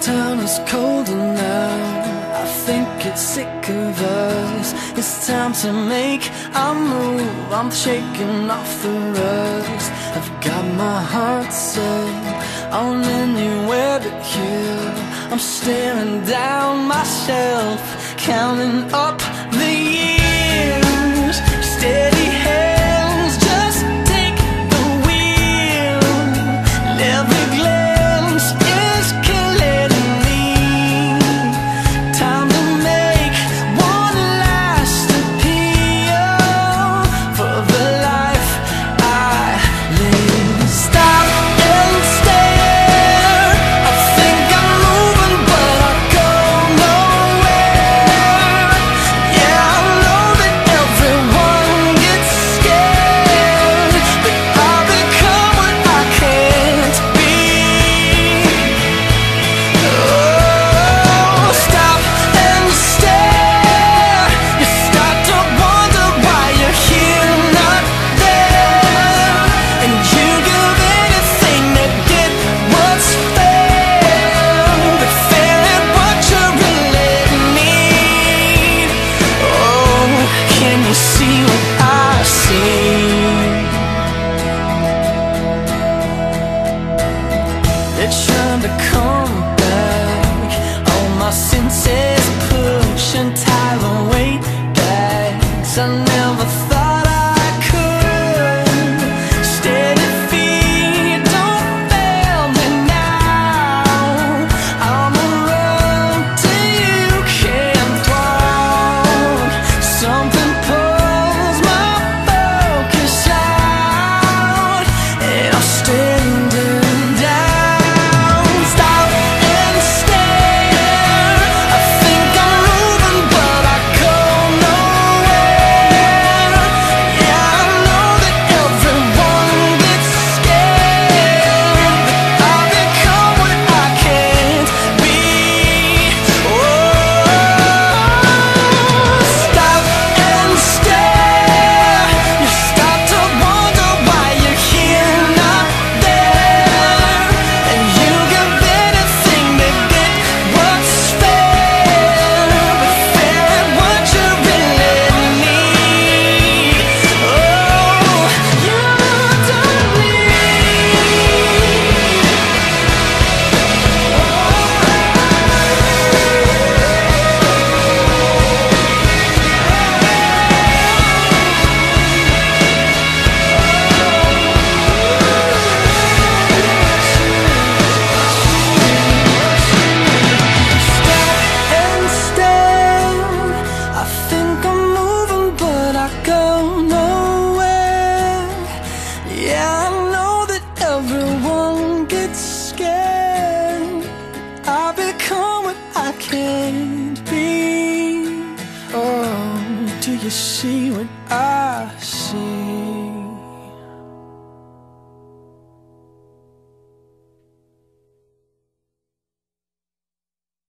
town is colder now. I think it's sick of us. It's time to make a move. I'm shaking off the rust. I've got my heart set on anywhere but here. I'm staring down myself, counting up the years. Steady hands, just take the wheel. And every glance is killing me. Time to make one last appeal for the life I live. Stop and stare. I think I'm moving, but I go nowhere. Yeah, I know that everyone gets scared, but I become what I can't be. Oh, stop and stare. You start to wonder why you're here, not there, and you give anything to get what's fair, but fair ain't what you really need. Oh, can you see what I see? They're trying to come back. All my senses push and tie the weight bags. I never thought I could. Steady feet, don't fail me now. I'm a road till you can't walk. Something pulls my focus out, and I'm standing down. Stop and stare. I think I'm moving, but I go nowhere. Yeah, I know that everyone gets scared, but I become what I can't be. Oh, stop and stare. You start to wonder why you're here, not there, and you give anything to get what's fair, but fair ain't what you really need. Oh, you don't and stare. I think I'm moving, but I go nowhere. Yeah, I know that everyone gets scared. I become what I can't be. Oh, do you see what I see?